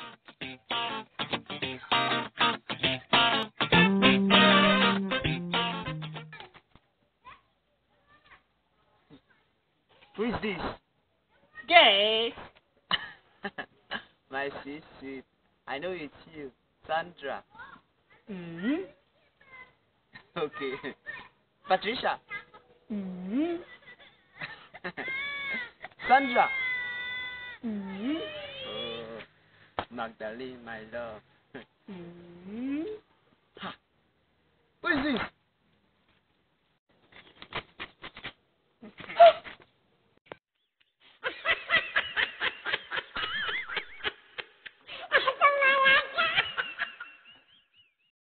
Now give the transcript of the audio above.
Who is this? Yes. My sweet. I know it's you, Sandra. Mm. Okay. Patricia. Mm. Sandra. Mm. Oh, Magdalene, my love. Mm.